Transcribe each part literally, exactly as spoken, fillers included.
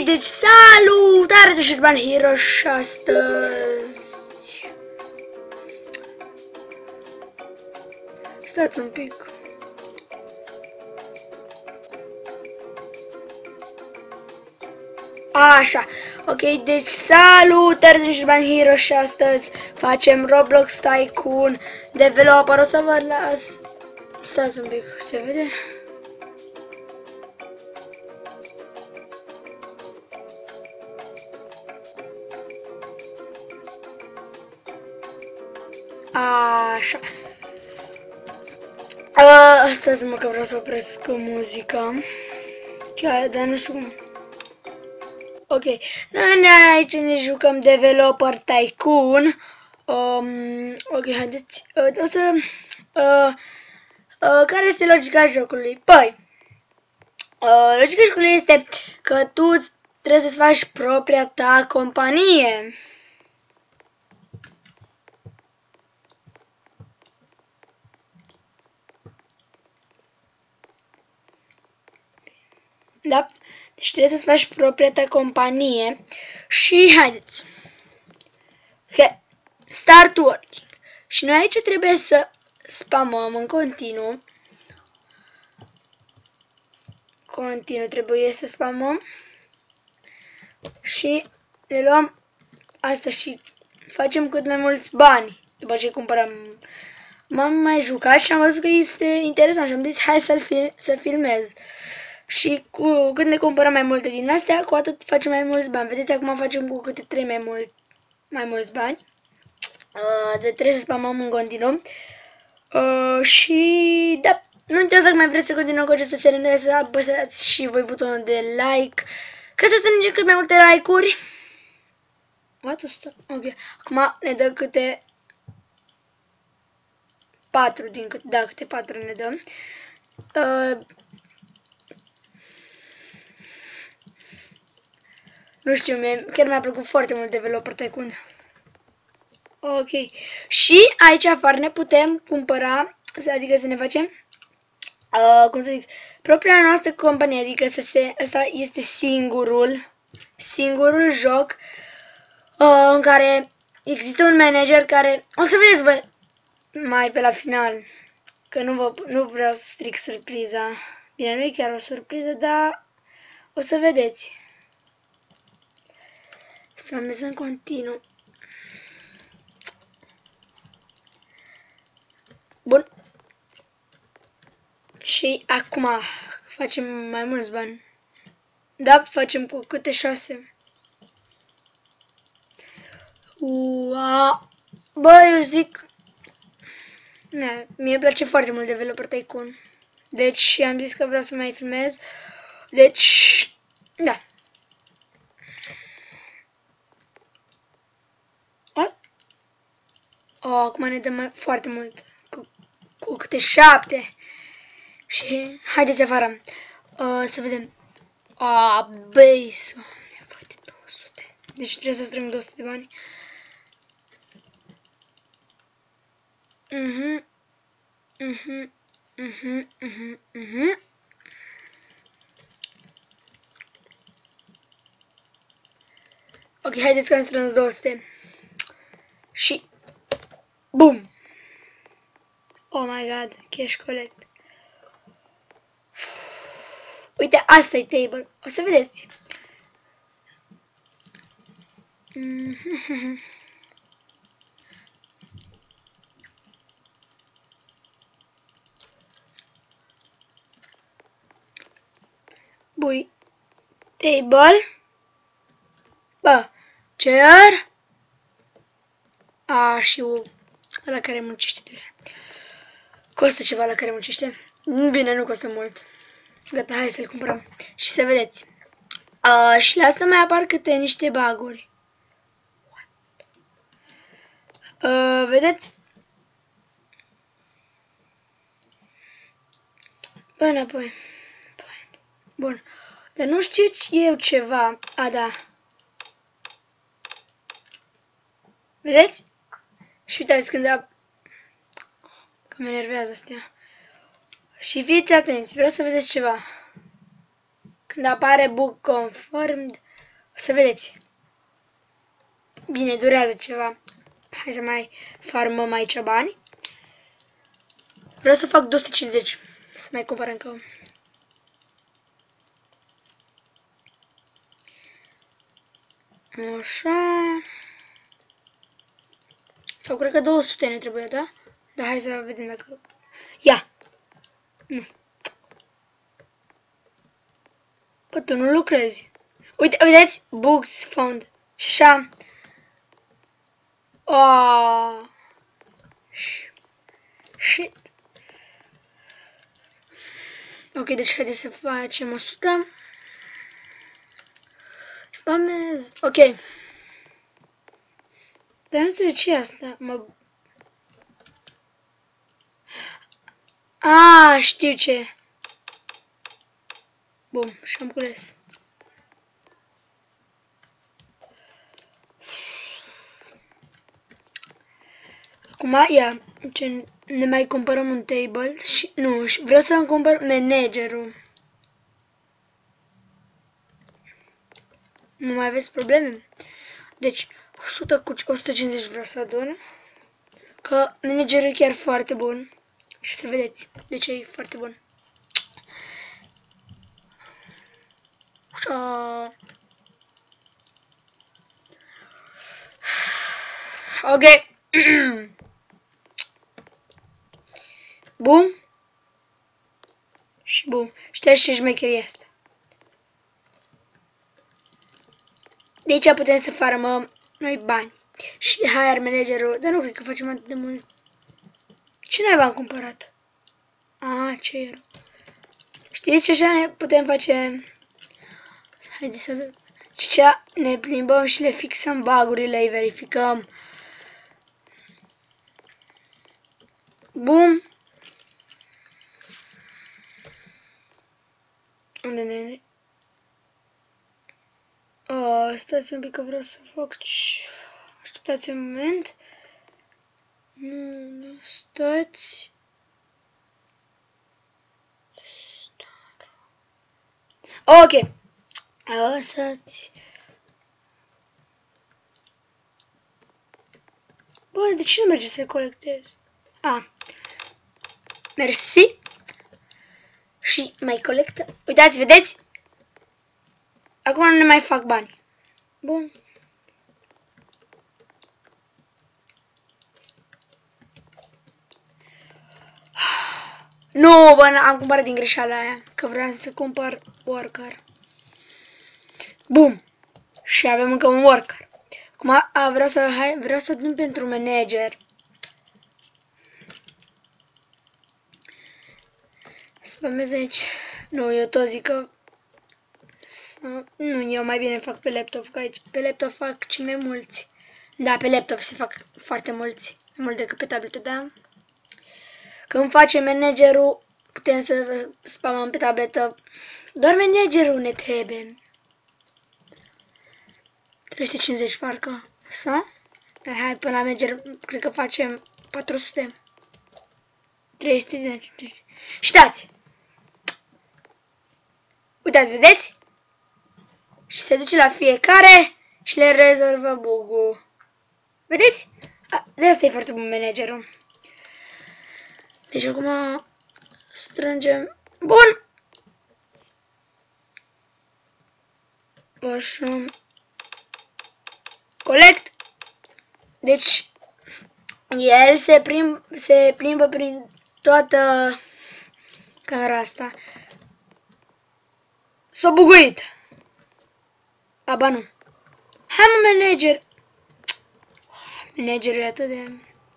deci salutare de Șerban Hero și astăzi... Stați un pic. Așa, ok, deci salutare de Șerban Hero și astăzi facem Roblox Tycoon Developer. O să vă las... Stați un pic, se vede? Așa. Uh, Stați-mă că vreau să opresc muzica. Chiar, dar nu știu cum. Ok. Noi aici ne jucăm Developer Tycoon. Um, ok, haideți. Uh, o să... Uh, uh, care este logica jocului? Păi, uh, logica jocului este că tu trebuie să-ți faci propria ta companie. Da? Deci trebuie să-ți faci propria ta companie. Și haideți. He, start working. Și noi aici trebuie să spamăm în continuu. Continuu trebuie să spamăm. Și ne luăm asta și facem cât mai mulți bani. După ce cumpărăm. M-am mai jucat și am văzut că este interesant și am zis hai să, fil să filmez. Și cu când ne cumpărăm mai multe din astea, cu atât facem mai mulți bani. Vedeți, acum facem cu câte trei mai, mult, mai mulți bani. Uh, de trebuie să spamăm în continuu. Uh, și da, nu uitați dacă mai vreți să continuăm cu această serie, să apăsați și voi butonul de like, ca să strângem cât mai multe like-uri. What ăsta? Ok. Acum ne dă câte patru din câte, da, câte patru ne dăm. Uh, Nu știu, chiar mi-a plăcut foarte mult Developer Tycoon. Ok. Și aici afară ne putem cumpăra, adică să ne facem, uh, cum să zic, propria noastră companie. Adică să se, ăsta este singurul, singurul joc uh, în care există un manager care, o să vedeți voi mai pe la final, că nu, vă, nu vreau să stric surpriza. Bine, nu e chiar o surpriză, dar o să vedeți. Spamez în continuu. Bun. Și acum facem mai mulți bani. Da, facem cu câte șase. Ua. Bă, eu zic... Ne, mie îmi place foarte mult Developer Tycoon. Deci am zis că vreau să mai filmez. Deci... Da. Oh, acum ne dăm foarte mult, cu, cu câte șapte. Și haideți afară, uh, să vedem. Ah, base, nevoie de două sute. Deci trebuie să strâng două sute de bani. Mhm, mhm, mhm, mhm, mhm. Ok, haideți că am strâns două sute. Și... Boom! Oh my god, cash collect. Uite, asta e table. O să vedeți. Bui. Table. Bă, chair. A, și u. Ăla care muncește de rea. Costă ceva la care muncește? Bine, nu costă mult. Gata, hai să-l cumpărăm. Și să vedeți. Uh, și la asta mai apar câte niște baguri. Uh, vedeți? Bă, înapoi. Bun. Dar nu știu eu ceva. A, da. Vedeți? Și uitați când a... Că mă enervează astea. Și fiți atenți, vreau să vedeți ceva. Când apare bug confirmed, să vedeți. Bine, durează ceva. Hai să mai farmăm aici bani. Vreau să fac două sute cincizeci. Să mai cumpăr încă. Așa. Sau cred că două sute ne trebuie, da? Dar hai să vedem dacă... Ia! Nu. Bă, tu nu lucrezi. Uite, vedeți? Bugs found. Și așa. Oh. Shit. Ok, deci haideți să facem o sută. Spamez. Ok. Dar nu înțeleg ce e asta. Mă... A, știu ce. Bun, și-am cules. Acum, ia, ce ne mai cumpărăm un table și, nu, și vreau să-mi cumpăr managerul. Nu mai aveți probleme? Deci, o sută cu o sută cincizeci vreau să adun. Că managerul e chiar foarte bun. Și să vedeți de ce e foarte bun. Așa. Ok. Bun. Și bun. Ștergi ce șmecheria asta. De aici putem să farmăm noi bani. Și hire managerul. Dar nu cred că facem atât de mult. Ce noi v-am cumpărat? Ah, ce era? Știți ce așa ne putem face? Haideți să... Ce ne plimbăm și le fixăm bug-urile, îi verificăm. Bum. Unde ne unde? Oh, stați un pic că vreau să fac... Așteptați un moment. Nu, nu, stați. Ok. Lăsați. Bă, de ce nu merge să colectez? Ah. Mersi. Și mai colectă. Uitați, vedeți? Acum nu ne mai fac bani. Bun. Nu, bă, am cumpărat din greșeala aia. Că vreau să cumpăr worker. Bum. Și avem încă un worker. Acum a, vreau să hai, vreau să dăm pentru manager. Spamez aici. Nu, eu tot zic că... Nu, eu mai bine fac pe laptop, că aici pe laptop fac cei mai mulți. Da, pe laptop se fac foarte mulți. Mai mult decât pe tabletă, da? Când facem managerul, putem să spamăm pe tabletă. Doar managerul ne trebuie. trei sute cincizeci parcă. Sau? Dar hai, până la manager, cred că facem patru sute. trei sute cincizeci. Și dați! Uitați, vedeți? Și se duce la fiecare și le rezolvă bug-ul. Vedeți? A, de asta e foarte bun managerul. Deci acum strângem. Bun! Așa. Collect. Deci el se, prim, se plimbă prin toată camera asta. S-a buguit. Aba nu. Hai mă, manager. Managerul e atât de...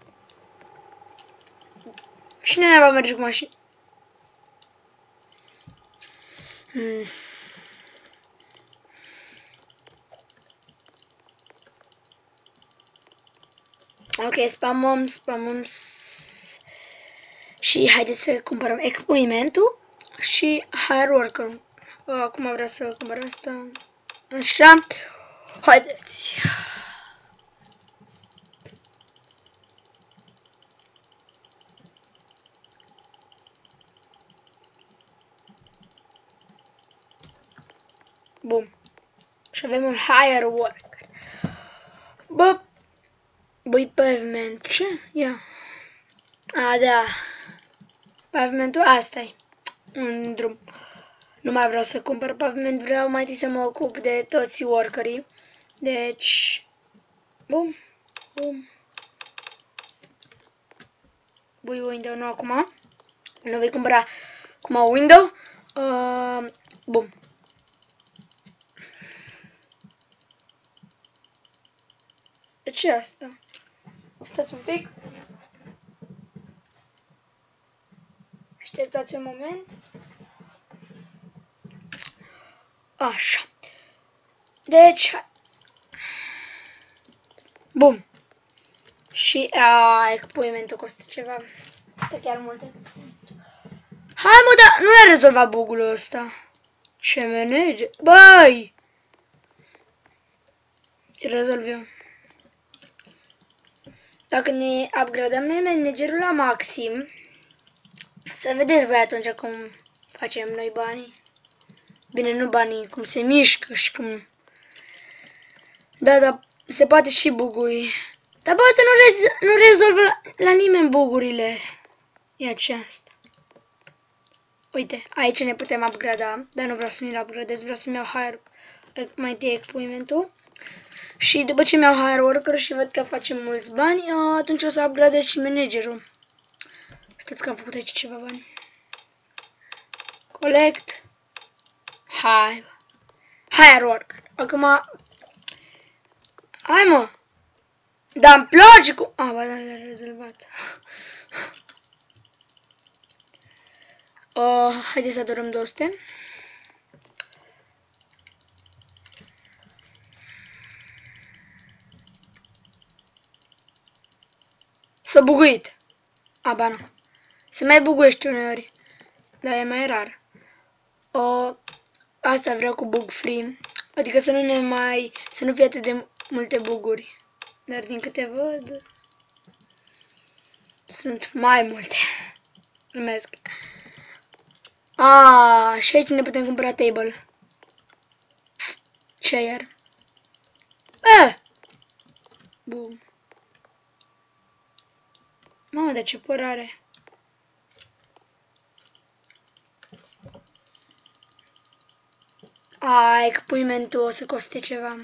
Cine ne va merge cu mașini? Hmm. Ok, spamăm, spamăm. Și haideți să cumpărăm echipuimentul și hire worker. Acum vreau să cumpăr asta. Așa. Haideți. Bun. Și avem un hire worker. Bă, băi, pavement, ce? Ia. A, da. Pavimentul asta e. Un drum. Nu mai vreau să cumpăr paviment, vreau mai întâi să mă ocup de toți workerii. Deci... Bum, bum. Bui window, nu acum. Nu voi cumpăra acum window. Uh, bum. De ce asta? Stați un pic. Așteptați un moment. Așa. Deci... Bum. Și... Aaa, expuimentul costă ceva. Asta chiar multe. Hai mă, dar nu ne-a rezolvat bug-ul ăsta. Ce manager? Băi! Ce rezolv eu? Dacă ne upgradăm noi managerul la maxim, să vedeți voi atunci cum facem noi banii. Bine, nu banii, cum se mișcă și cum... Da, da, se poate și bugui. Dar bă, asta nu, rez nu rezolvă la, la nimeni bugurile. Ia ce asta. Uite, aici ne putem upgrada, dar nu vreau să mi-l upgradez, vreau să-mi iau hire, mai întâi expuimentul. Și după ce mi-au hire worker și văd că facem mulți bani, atunci o să upgradez și managerul. Stați că am făcut aici ceva bani. Collect. Hire. Hire worker. Acum... Hai mă! Dar îmi place cu... A, ba, dar le-a rezolvat. Uh, haideți să adorăm două sute. S-a buguit. A, ba nu. Se mai buguiește uneori. Dar e mai rar. Uh, asta vreau cu bug free. Adică să nu ne mai... Să nu fie atât de multe buguri. Dar din câte văd... Sunt mai multe. Glumesc. Ah, și aici ne putem cumpăra table. Chair. Eh! Bun. Mamă, dar ce păr are. Ai, că puimentul o să coste ceva.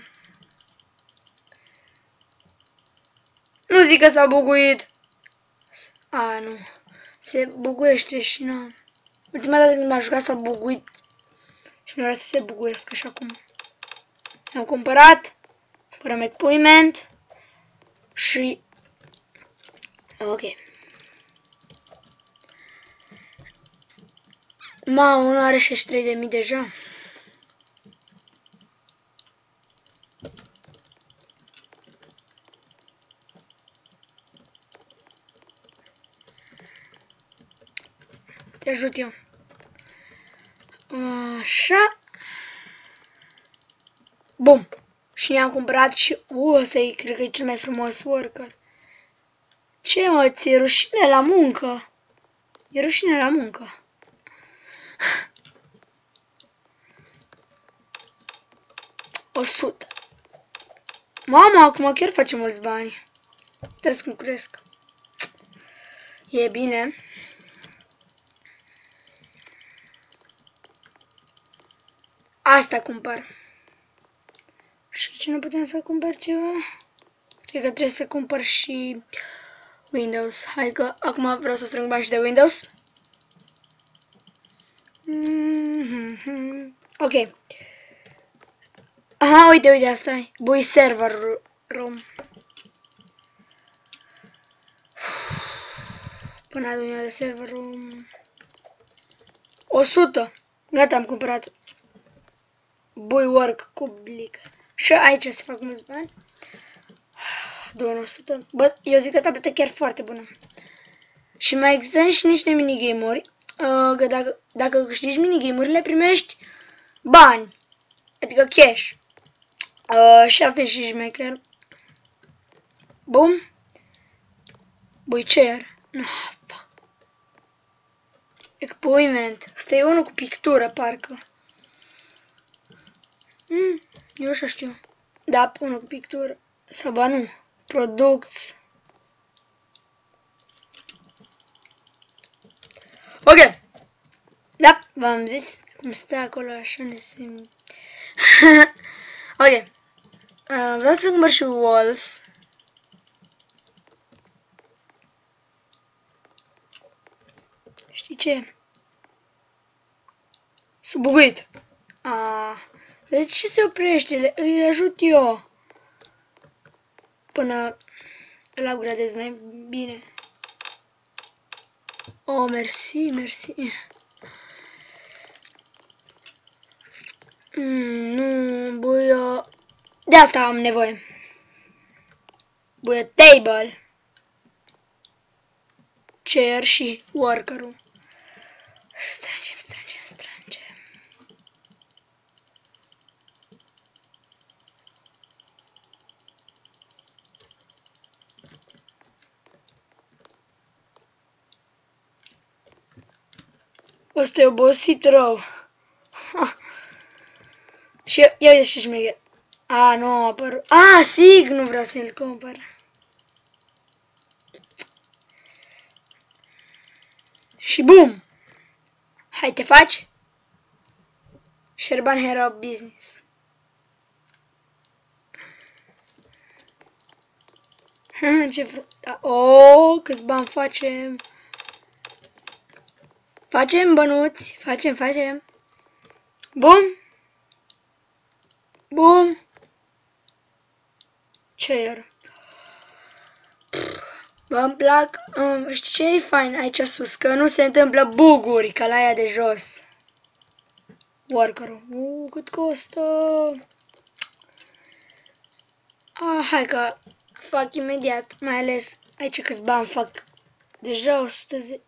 Nu zic că s-a buguit. A, nu. Se buguiește și nu. Ultima dată când am jucat s-a buguit. Și nu vrea să se buguiesc așa cum. Am cumpărat. Cumpărăm equipment. Și... Ok. Mamă, nu are șaizeci și trei de mii deja. Te ajut eu. Așa. Bun. Și ne-am cumpărat și... U, ăsta e, cred că e cel mai frumos worker. Ce mă, ți-e rușine la muncă? E rușine la muncă. o sută. Mama, acum chiar facem mulți bani. Uitați cum cresc. E bine. Asta cumpăr. Și ce nu putem să cumpăr ceva? Cred că trebuie să cumpăr și Windows. Hai că acum vreau să strâng bani și de Windows. Mm-hmm. Ok. Aha, uite, uite, asta e. Bui server room. Până adună de server room. o sută. Gata, am cumpărat. Bui work cu blică. Și aici se fac mulți bani. două mii o sută. Bă, eu zic că tableta e chiar foarte bună. Și mai există și niște minigame-uri. Uh, că dacă, dacă câștigi minigame-urile, primești bani. Adică cash. Uh, și asta e și șmecher. Bum. Bui chair. No, fuck. Expuiment. Asta e unul cu pictură, parcă. Mm, eu așa știu. Da, pun o pictură. Sau ba nu. Products. Ok. Da, v-am zis cum stă acolo așa nesim. Ok. Uh, vreau să cumpăr și walls. Știi ce? Subuguit. Ah. De ce se oprește? Îi ajut eu. Până îl upgradez mai bine. Oh, mersi, mersi. Mm, nu, buio... De asta am nevoie. Buio table. Chair și worker-ul. Strângem, strângem, strângem. Ăsta e obosit rău. Ha. Și ia uite ce șmecher. A, nu a apărut. A, sig, nu vreau să-l cumpăr. Și bum! Hai, te faci? Șerban Hero Business. Ce fr... Da. Oh, câți bani facem. Facem bănuți. Facem, facem. Bum! Bum! Ce iar? Vă-mi plac, um, știi ce e fain aici sus? Că nu se întâmplă buguri ca la aia de jos. Worker-ul. Uuu, cât costă? Ah, hai că fac imediat, mai ales aici câți bani fac. Deja o sută zece.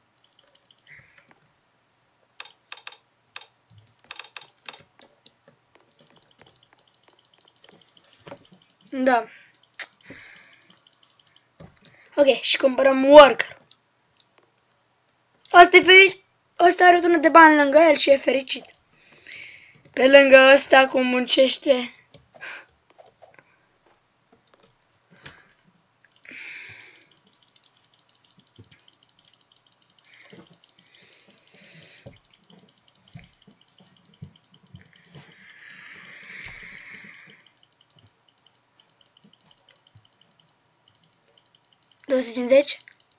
Da. Ok, și cumpărăm worker. Asta e fericit. Ăsta are o tonă de bani lângă el și e fericit. Pe lângă ăsta cum muncește. două sute cincizeci?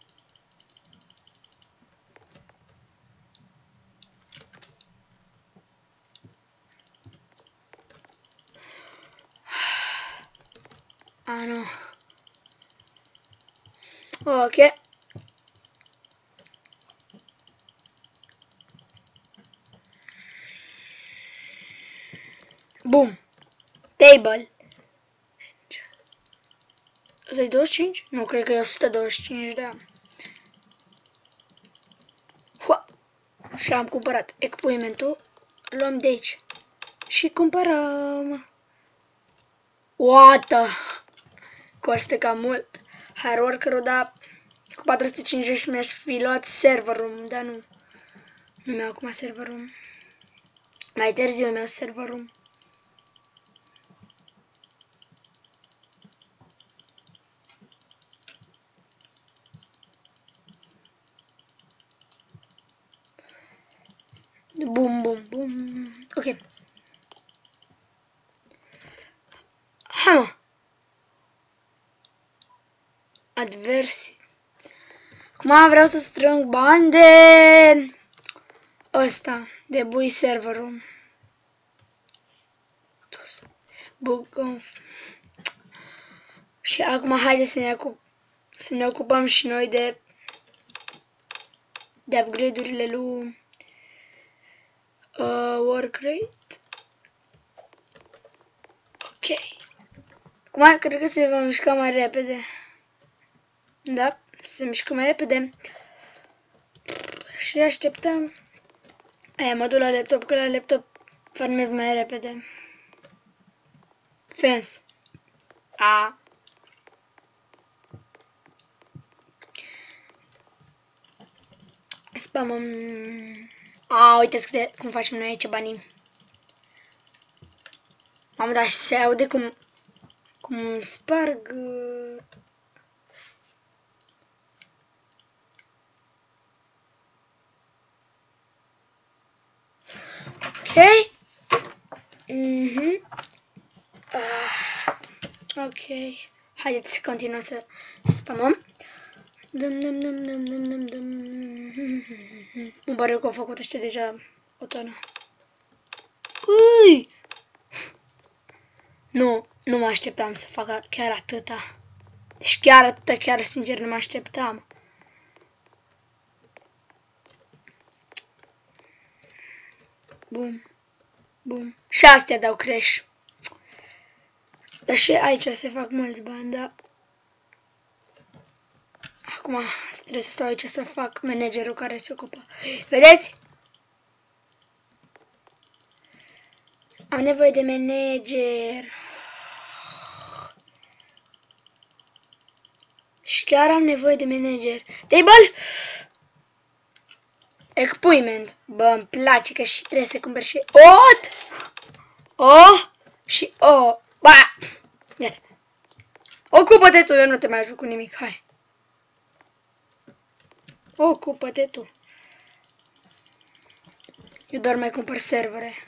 A, nu. Ok. Bum. Table. ăsta e douăzeci și cinci? Nu, cred că e o sută douăzeci și cinci, da. Hua! Și am cumpărat echipuimentul. Luăm de aici. Și cumpărăm. What? Costă cam mult. Hard worker-ul, da. Cu patru sute cincizeci mi-aș fi luat server room, dar nu. Nu mi-au acum server room. Mai târziu mi-au server room. Bum, bum, bum. Ok. Hai, mă. Adversii. Acum vreau să strâng bani de ăsta, de bui server room. Bug. Și acum haide să ne, ocup să ne ocupăm și noi de de upgrade-urile lui uh, work rate. Ok. Acum cred că se va mișca mai repede. Da, se mișcă mai repede. Și așteptăm. Aia mă duc la laptop, că la laptop farmez mai repede. Fence. A. Spamăm. A, uite câte, cum facem noi aici banii. Mamă, dar se aude cum, cum sparg... Ok. Mhm. Ah. Ok. Haideți să continuăm să spamăm. Dăm, dăm, dăm, dăm, dăm, dăm, dăm. Îmi pare că au făcut ăștia deja o tonă. Ui! Nu, nu mă așteptam să facă chiar atâta. Deci chiar atâta, chiar sincer nu mă așteptam. Bum, bum. Și astea dau crash. Dar și aici se fac mulți bani, da. Acum trebuie să stau aici să fac managerul care se ocupă. Vedeți? Am nevoie de manager. Și chiar am nevoie de manager. Table! Equipment. Bă, îmi place că și trebuie să cumpăr și ot! O! Și o! Ba! Iată. Ocupă-te tu, eu nu te mai ajut cu nimic, hai. Ocupă-te tu. Eu doar mai cumpăr servere.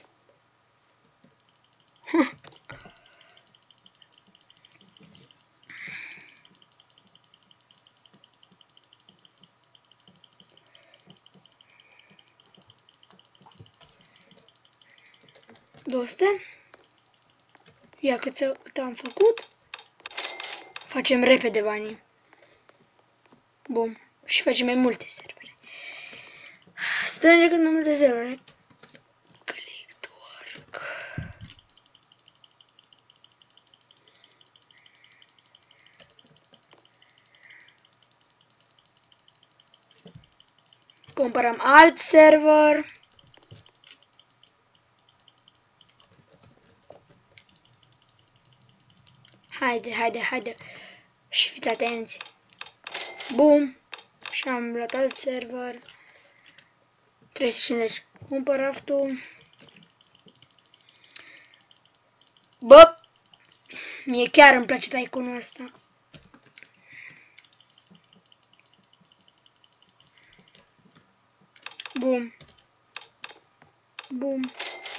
două sute. Ia cât am făcut. Facem repede banii. Bun. Și facem mai multe servere. Strânge cât mai multe servere. Click to work. Cumpărăm alt server. Haide, haide, haide. Și fiți atenți. Bum. Și am luat alt server. trei sute cincizeci. Cumpăr raftul. Bă! Mie chiar îmi place taiconul ăsta. Bum. Bum.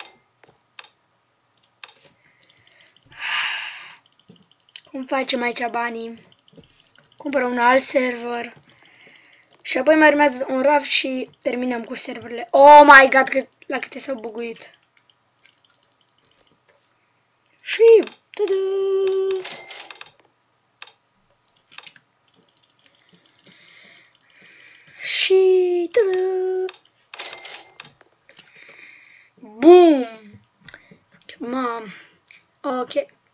Cum facem aici banii? Cumpăr un alt server. Și apoi mai urmează un raft și terminăm cu serverele. Oh my god, cât, la câte s-au buguit. Și... Ta-da! Și... Ta-da! Boom! Mam. Ok.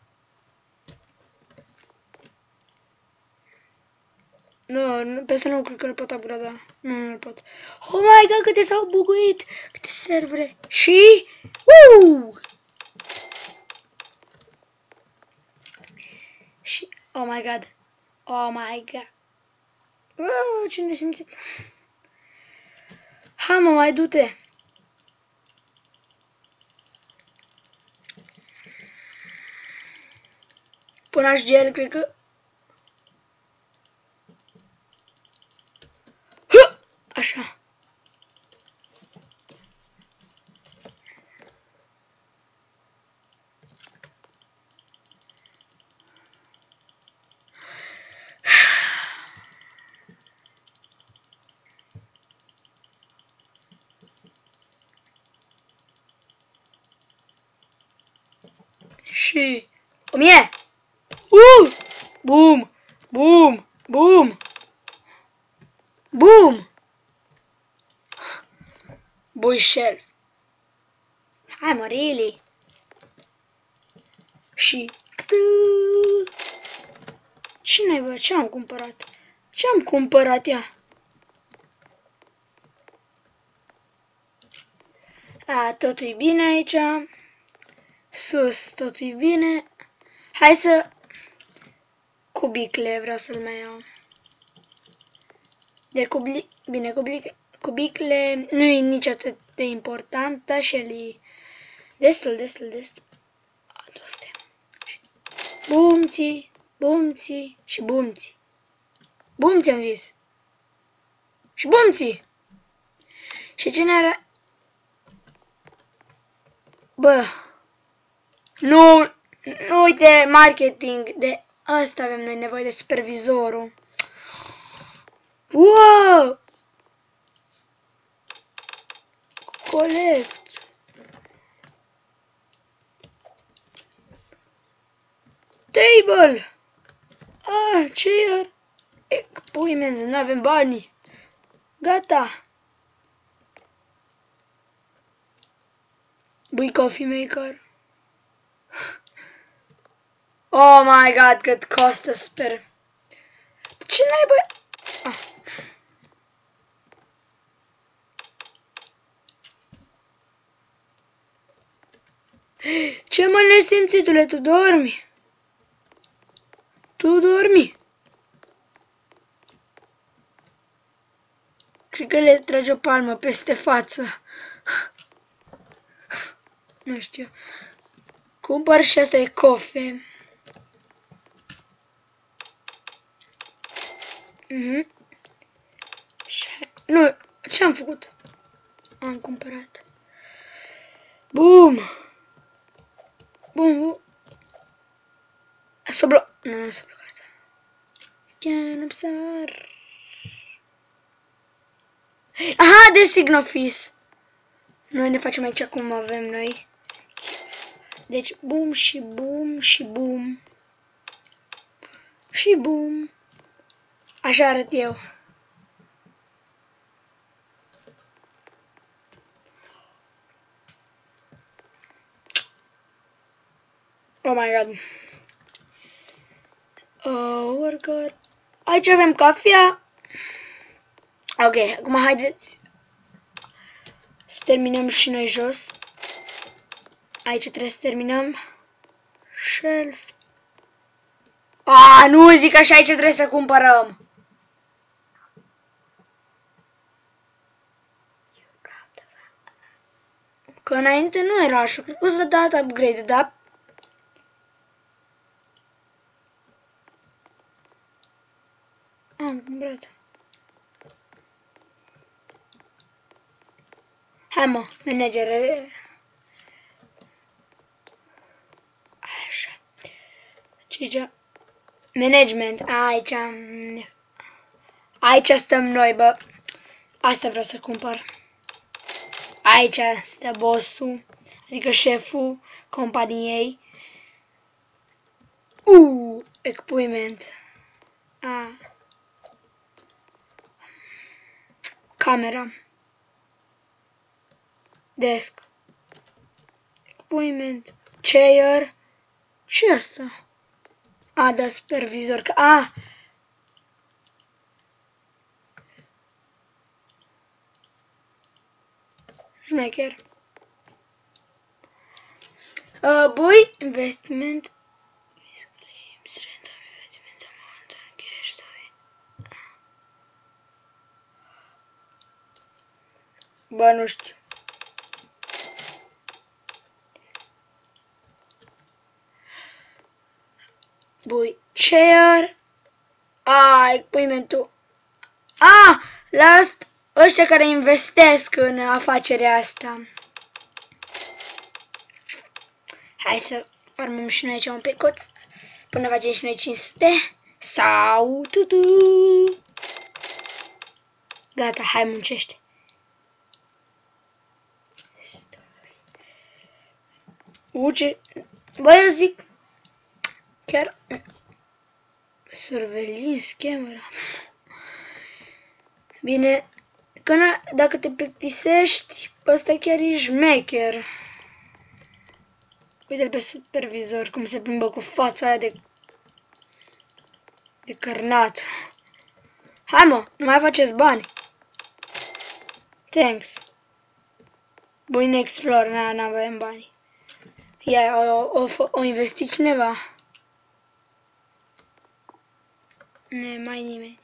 Nu, nu, pe asta nu cred că îl pot upgrada. Nu, nu îl pot. Oh my god, câte s-au buguit! Câte servere! Și... Uuu! Și... Oh my god! Oh my god! Oh, ce nesimțit! Hai mă, mai du-te! Până aș gel, cred că... Așa. Și... o mie! Uh! Bum! Bum! Bum! Bum! Buișel. Hai mă, really? Și... Cine bă? Ce am cumpărat? Ce am cumpărat ea? A, totul e bine aici. Sus, totul e bine. Hai să... Cubicle vreau să-l mai iau. De cubli... Bine, cubicle... Cubicle nu e nici atât de important, dar și el e destul, destul, destul. bumții, bumții și bumții. Bumții am zis. Și bumții. Și cine era? Bă. Nu, nu uite, marketing. De asta avem noi nevoie de supervizorul. Wow! Colect. Table. Ah, chair. E, pui menzi, nu avem bani. Gata. Bui coffee maker. Oh my god, cât costă, sper. Ce n-ai, bă? Ah. Ce mă nesimțitule, tu dormi? Tu dormi? Cred că le trage o palmă peste față. Nu știu. Cumpăr și asta e cofe. Mhm. Nu, ce am făcut? Am cumpărat. Bum! Bum, bum. S-a blocat. Nu, nu s-a blocat. Can observe. Aha, de Signoffice. Noi ne facem aici cum avem noi. Deci, bum și bum și bum. Și bum. Așa arăt eu. Oh my god. Uh, worker. Aici avem cafea. Ok, acum haideți să terminăm și noi jos. Aici trebuie să terminăm. Shelf. Ah, nu zic așa, aici trebuie să cumpărăm. Că înainte nu era așa, cred că o să dat upgrade, da? Am cumpărat. Hai mă, manager. Așa. Ce management. Aici. Aici stăm noi, bă. Asta vreau să cumpăr. Aici stă bossul, adică șeful companiei. Uh, equipment. Ah. Camera. Desk. Equipment. Chair. Ce asta? A, da, supervizor. Ah! Șmecher. Uh, bui. Investment. Bă, nu știu. Bui. Chair. Ah, echipamentul. Ah, last. Ăștia care investesc în afacerea asta. Hai să armăm și noi aici un picuț. Până facem și noi cinci sute. Sau tutu. Gata, hai muncește. Uce. Bă, eu zic. Chiar. Surveillance camera. Bine. Că dacă te plictisești, ăsta chiar e șmecher. Uite-l pe supervizor cum se plimbă cu fața aia de de cărnat. Hai mă, nu mai faceți bani. Thanks. Bun, next floor, na, n-avem bani. Ia, o, o, o, o investi cineva. Ne, mai nimeni.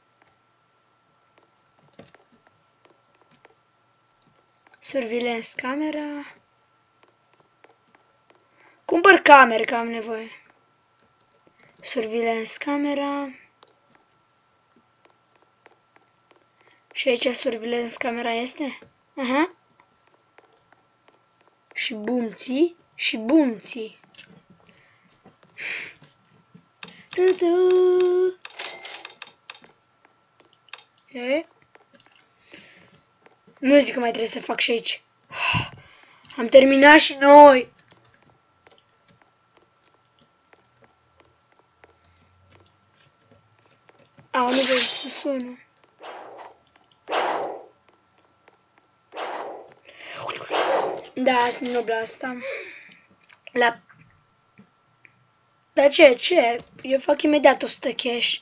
Surveillance camera. Cumpăr camere, că am nevoie. Surveillance camera. Și aici surveillance camera este? Aha. Și bumții. Și bumții. Tu-tu. Ok. Nu zic că mai trebuie să fac și aici. Am terminat și noi. Au, nu văd să sună. Da, sunt nobla asta. La... Dar ce, ce? Eu fac imediat o sută cash.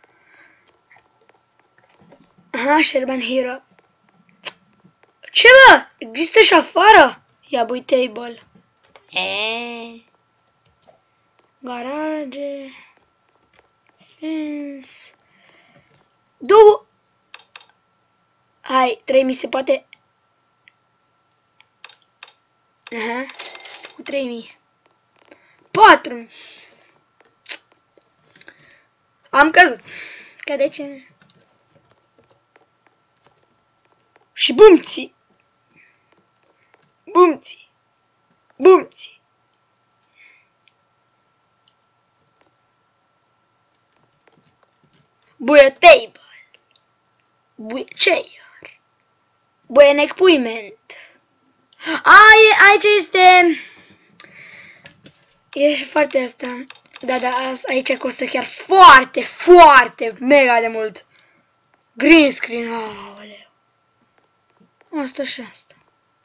Aha, Sherman Hero. Ce, bă? Există și afară? Ia, bui table. Eee. Garage. Fence. Două. Hai, trei mi se poate. Aha. Cu trei mii. patru. Am căzut. Că de ce? Și bumții. Bumții. Bumții. Buie table. Buie chair. Buie an equipment. A, e, aici este... E foarte asta. Da, da, aici costă chiar foarte, foarte, mega de mult. Green screen, aoleu. Asta și asta.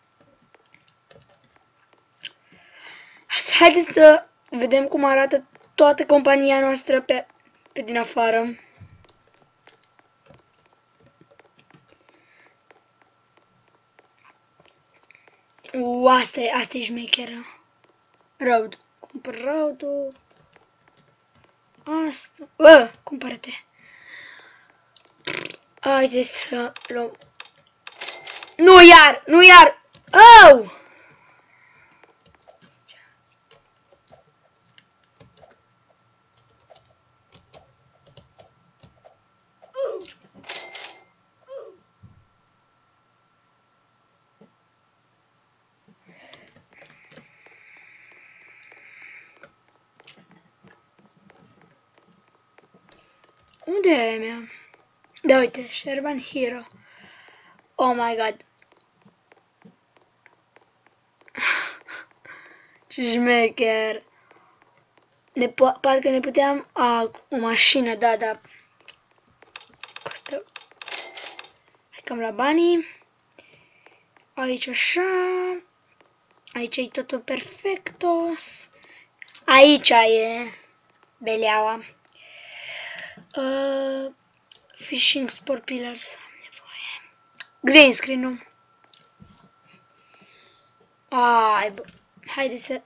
Haideți să vedem cum arată toată compania noastră pe, pe din afară. U, asta e, asta e șmecheră. Road. Cumpăr road-ul. Asta. Bă, cumpără-te. Haideți să luăm. Nu iar, nu iar. Oh! Unde e mea? Da, uite, Sherman Hero. Oh my god. Ce șmecher. Ne parcă ne puteam... A, o mașină, da, da. Costă... Hai cam la banii. Aici așa. Aici e totul perfectos. Aici e beleaua. Uh, fishing sport pillars. Am nevoie. Green screen-ul. Ai, bă. Haide să...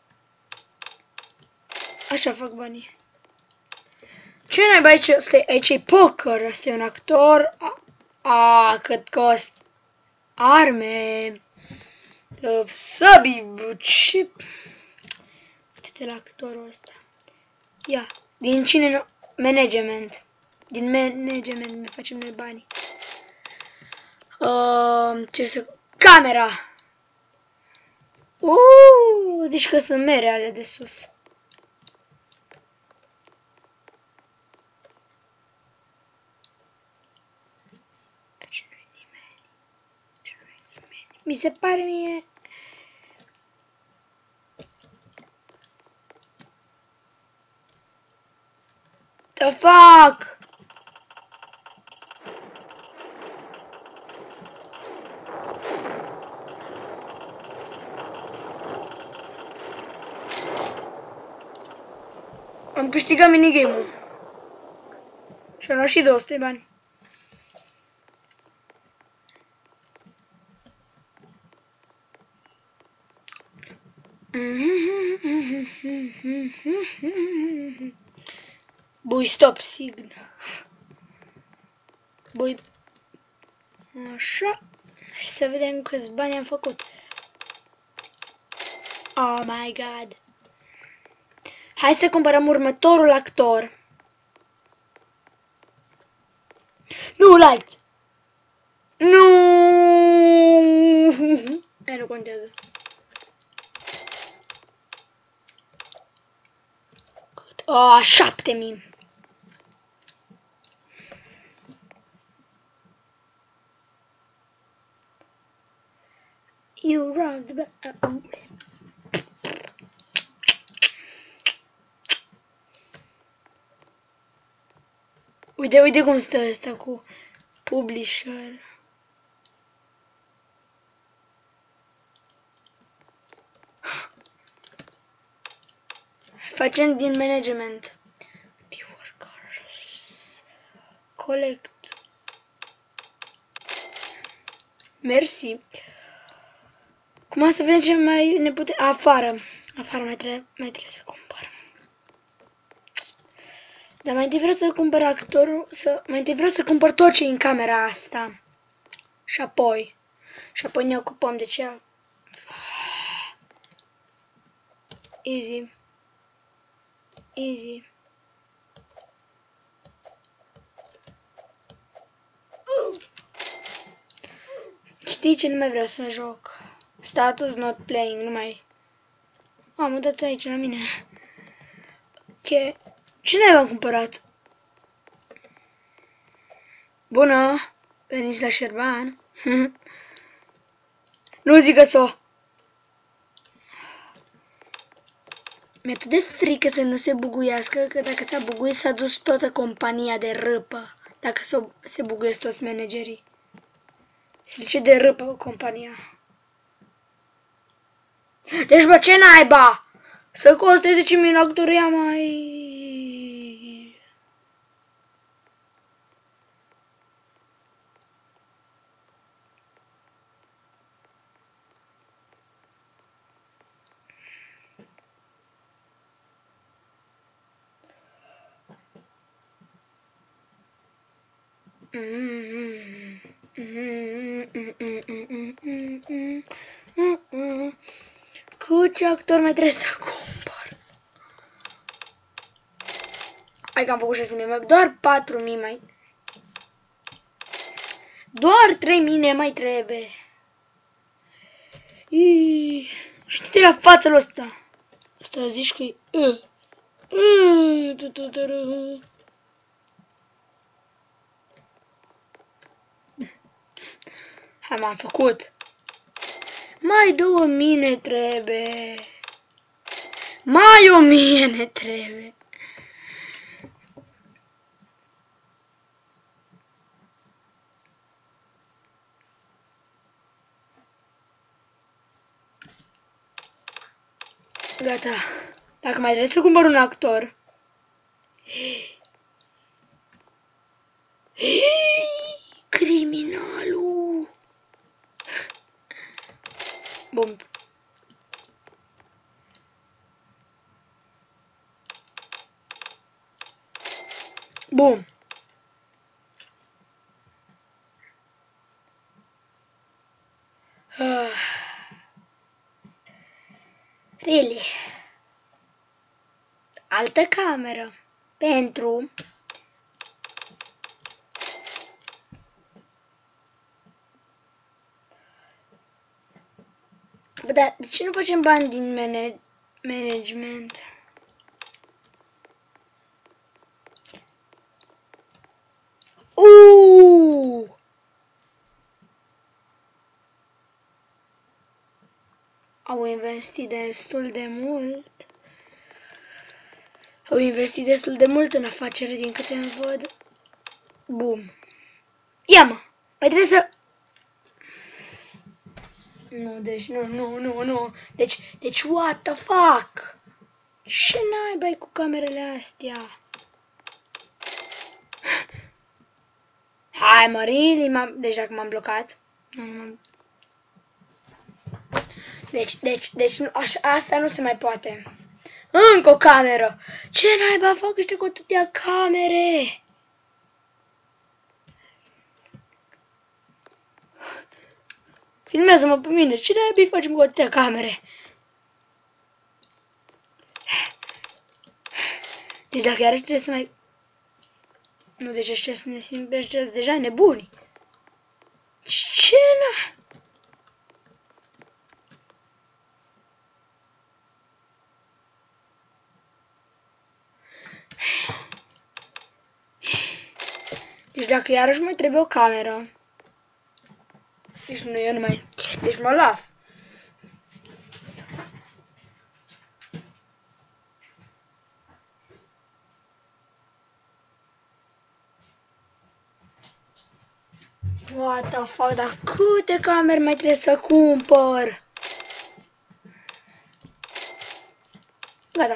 Așa fac banii. Ce naiba aici? Asta, aici e poker. Asta e un actor. A, a cât cost. Arme. Uh, săbii. Ce... Uite-te la actorul ăsta. Ia. Din cine nu... Management. Din management ne facem noi banii. Uh, ce să... Camera. Uuu, zici că sunt mere ale de sus. Aici nu-i nimeni. Aici nu-i nimeni. Mi se pare mie... The fuck? Am câștigat minigame-ul. Și am luat și două sute bani. Bui stop sign. Bui. Așa. Și să vedem câți bani am făcut. Oh my god. Hai să cumpărăm următorul actor. Nu, light! Nu! Aia nu contează. Oh, șapte mii. You rock the Uite, uite cum stă ăsta cu publisher. Facem din management. Collect. Mersi. Cum să vedem ce mai ne putem... Afară. Afară mai trebuie, mai trebuie să cumpăr. Dar mai întâi vreau să cumpăr actorul, să... mai întâi vreau să cumpăr tot ce e în camera asta. Și apoi. Și apoi ne ocupăm de ce. Easy. Easy. Știi ce? Nu mai vreau să joc. Status not playing, nu mai... Am dat aici la mine. Ok. Cine v-am cumpărat? Bună! Veniți la Șerban? Nu zică-s-o! Mi-e atât de frică să nu se buguiască, că dacă s-a buguit s-a dus toată compania de râpă. Dacă se buguiesc toți managerii. Se duce de râpă compania. Deci, bă, ce naiba? Să coste zece mii actoria mai... Cu ce actor mai trebuie să cumpăr? Hai că am făcut șase mii, doar patru mii mai... Doar trei mii ne mai trebuie. Iii... Știi la fața lui ăsta. Asta zici că e... Hai, m-am făcut. Mai două mii ne trebuie. Mai o mie ne trebuie. Gata. Dacă mai trebuie să cumpăr un actor. Criminalul. Bun. Bun. Ah. Really. Altă cameră. Pentru... Bă, dar de ce nu facem bani din manage management? Uuuu! Au investit destul de mult. Au investit destul de mult în afacere, din câte îmi văd. Bum. Ia, mă! Mai trebuie să... Nu, deci, nu, nu, nu, nu. Deci, deci, what the fuck? Ce naiba-i cu camerele astea? Hai, mă, really? Deci, dacă m-am blocat. Deci, deci, deci, nu, așa, asta nu se mai poate. Încă o cameră. Ce naiba fac ăștia cu atâtea camere? Filmează-mă pe mine. Ce naibii facem cu atâtea camere? Deci dacă iarăși trebuie să mai... Nu, deci ăștia să ne simți deja nebuni. Ce na? Deci dacă iarăși mai trebuie o cameră. Deci nu, eu nu mai... Deci mă las. What the fuck, dar câte camere mai trebuie să cumpăr? Gata.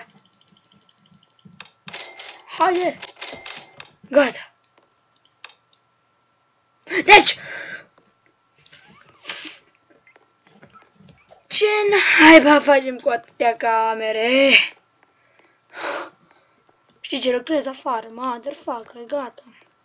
Haide. Gata. Deci! Ce naiba facem cu atâtea camere? Știi ce, lucrez afară, motherfucker, gata.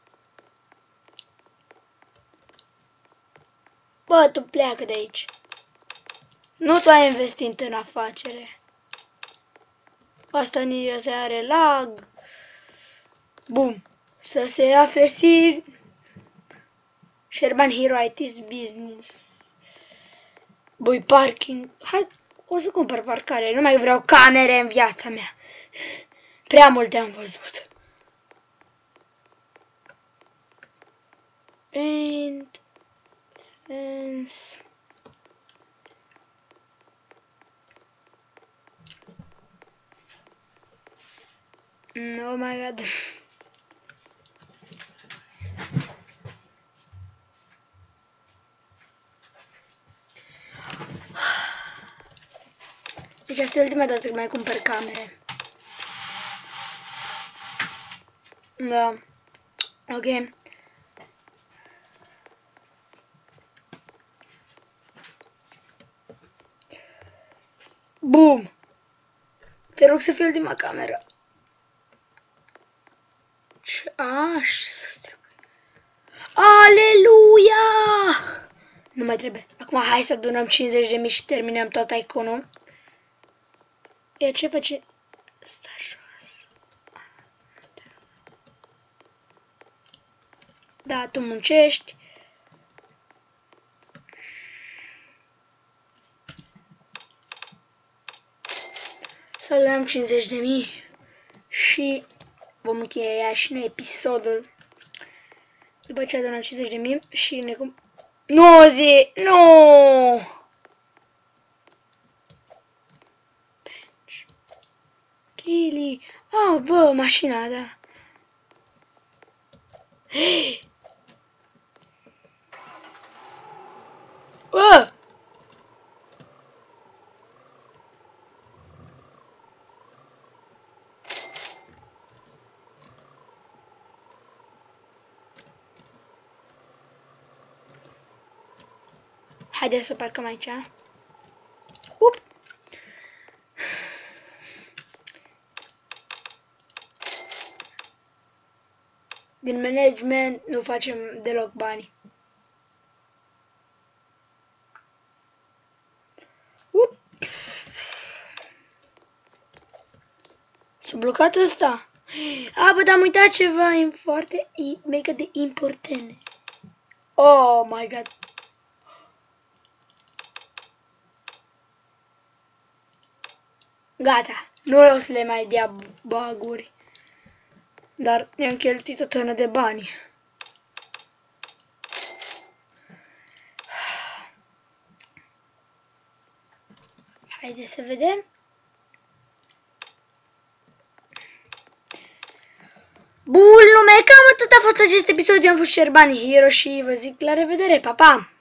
Bă, tu pleacă de aici. Nu tu ai investit în afacere. Asta nici se are lag. Bum. Să se afle si... Sherman Hero I T's business. Băi, parking. Hai, o să cumpăr parcare. Nu mai vreau camere în viața mea. Prea multe am văzut. And... Fence. Oh my god. Deci asta e ultima dată când mai cumpăr camere. Da. Ok. Bum! Te rog să fie ultima cameră. Ce așa să trebuie. Aleluia! Nu mai trebuie. Acum hai să adunăm cincizeci de mii și terminăm tot iconul. E ce face? Stai jos. Da, tu muncești. Să adunăm cincizeci de mii și vom încheia și noi episodul. După ce adunăm cincizeci de mii și ne cum... Nu zi! Nu! Really? Ah, bă, mașina, da. Bă! Haideți să parcăm aici. Up. Din management nu facem deloc bani. Up. S-a blocat ăsta. A, bă, dar am uitat ceva foarte mega de important. Oh my god. Gata, nu o să le mai dea baguri. Dar i-am cheltuit o tonă de bani. Haideți să vedem. Bun lume, cam atât a fost acest episod. Eu am fost Sherman Hero și vă zic la revedere, pa, pa!